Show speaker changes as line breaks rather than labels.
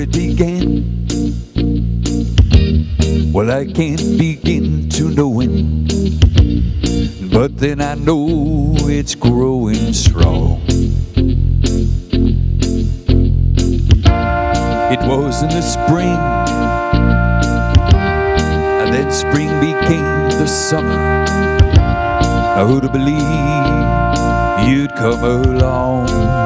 it began. Well, I can't begin to knowing, but then I know it's growing strong. It was in the spring, and then spring became the summer. Now who'd have believed you'd come along?